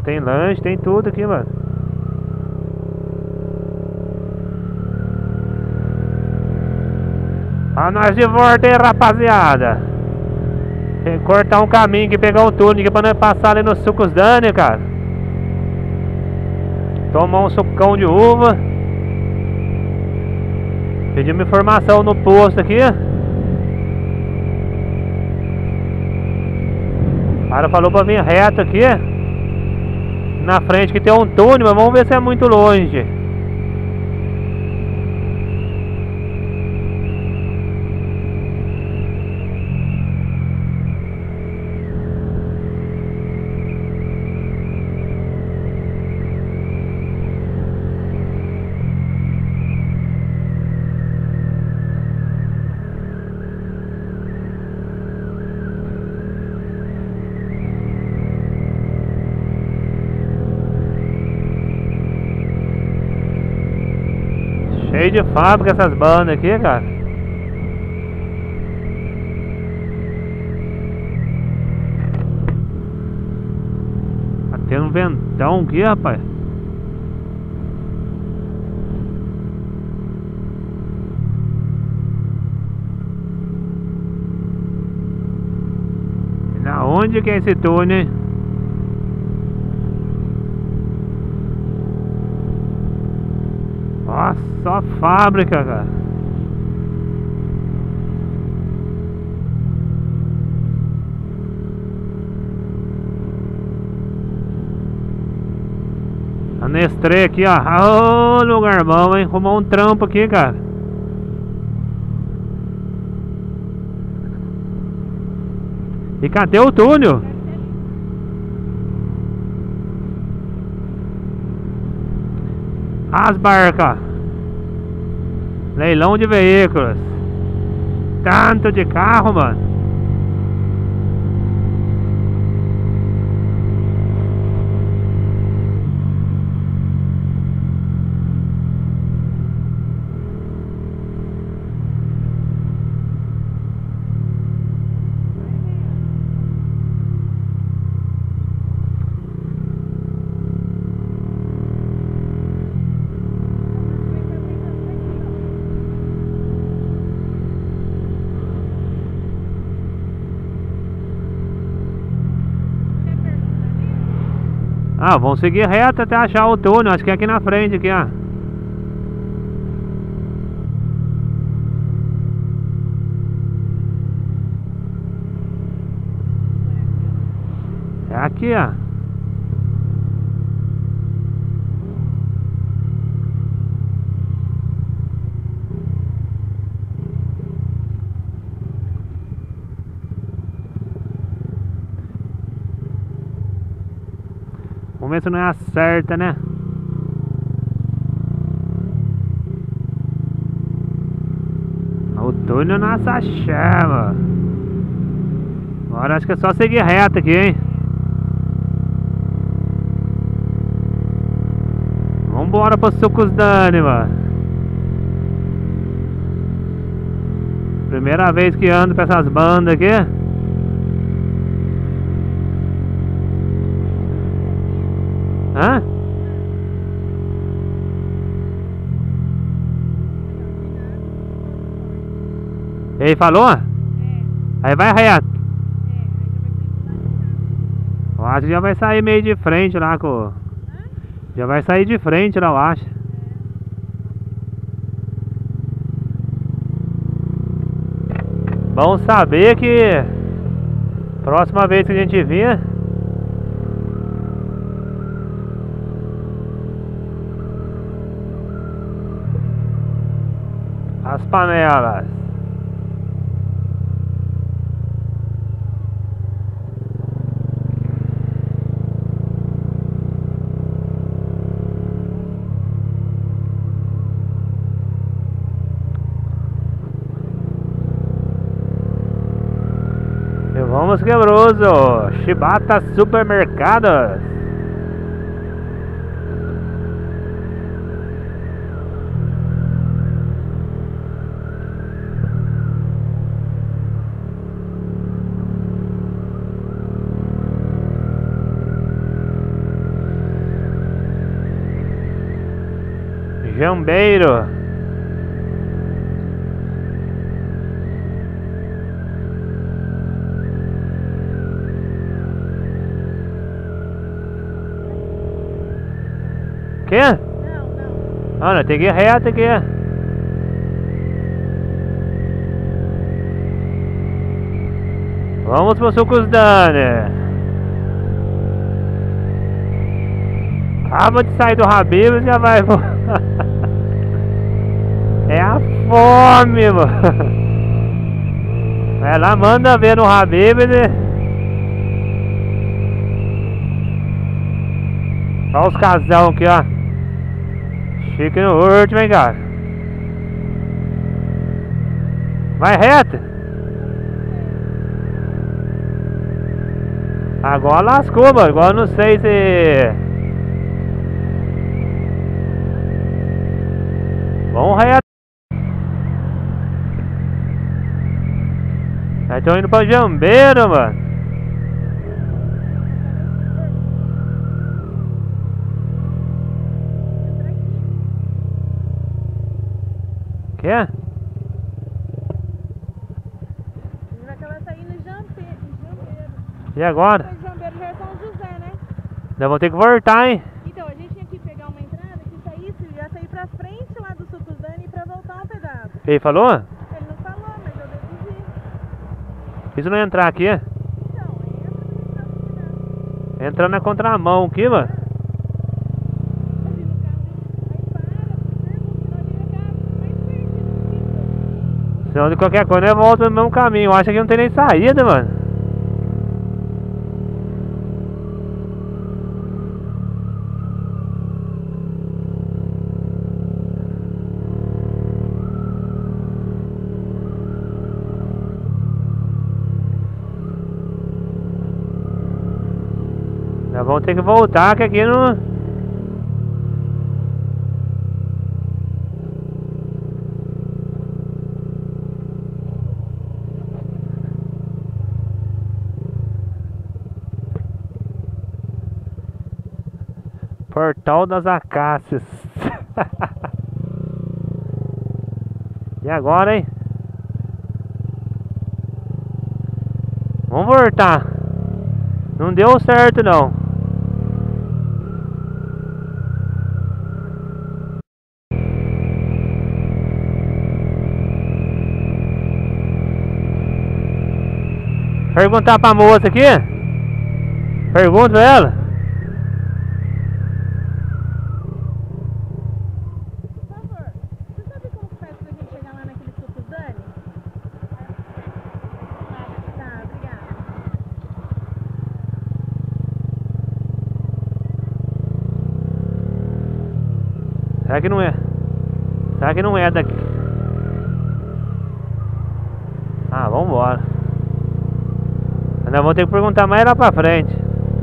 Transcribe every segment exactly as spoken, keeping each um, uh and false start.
Ó, tem lanche, tem tudo aqui, mano. Ó, nós de volta aí, rapaziada. Tem que cortar um caminho aqui, pegar um túnel aqui pra nós passar ali no Sucos Dani, cara. Tomar um sucão de uva. Pedimos informação no posto aqui. O cara falou pra vir reto aqui. Na frente que tem um túnel, mas vamos ver se é muito longe. Cheio de fábrica essas bandas aqui, cara. Tá tendo um ventão aqui, rapaz. E na onde que é esse túnel, hein? Nossa, só fábrica, cara. A Nestlé aqui, ó. Ô, lugar bom, hein? Arrumou um trampo aqui, cara. E cadê o túnel? As barcas. Leilão de veículos. Tanto de carro, mano. Ah, vamos seguir reto até achar o túnel. Acho que é aqui na frente, aqui, ó. É aqui, ó. Vamos ver se não é a certa, né? O túnel nessa chama. Agora acho que é só seguir reto aqui, hein? Vambora pro Sucos Dani, mano. Primeira vez que ando pra essas bandas aqui. Hã? Ele falou? É. Aí vai reto. É, eu acho que já vai sair meio de frente lá com... Hã? Já vai sair de frente lá, eu acho. É. Bom saber que próxima vez que a gente vir, as panelas. E vamos quebroso. Shibata Supermercados. Jambeiro. Que? Não, não. Ah, não, tem que ir reto aqui. Vamos pro Sucos Dani. Acaba de sair do Habib e já vai. É a fome, mano. Ela manda ver no Habib. Olha os casal aqui, ó. Chique no último, hein, cara. Vai reto. Agora lascou, mano. Agora não sei se... Vamos reto. Nós estamos indo pra Jambeiro, mano. Que? Vai acabar saindo em Jambeiro. E agora? Depois de Jambeiro já é São José, né? Nós vamos ter que voltar, hein? Então, a gente tinha que pegar uma entrada que saísse, ia sair pra frente lá do Sucos Dani pra voltar um pedaço. Ele falou? Ele não falou, mas eu decidi. Isso não entrar aqui? Então, entra no pedaço. Entrando na contramão aqui, mano. Ali no carro, aí para, pergunta, ali na casa, mais perto. Senão de qualquer coisa eu volto no mesmo caminho. Eu acho que não tem nem saída, mano. Nós vamos ter que voltar, que aqui não... Portal das Acácias. E agora, hein? Vamos voltar. Não deu certo, não. Perguntar pra moça aqui. Pergunta pra ela. Por favor, você sabe como que faz pra gente chegar lá naquele Sucos Dani? Tá, obrigada. Será que não é? Será que não é daqui? Ah, vambora. Nós vamos ter que perguntar mais lá pra frente.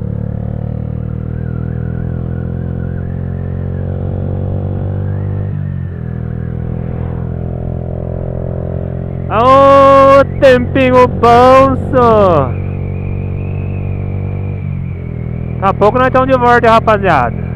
Ô, tempinho bom, só. Daqui a pouco nós estamos de volta, rapaziada.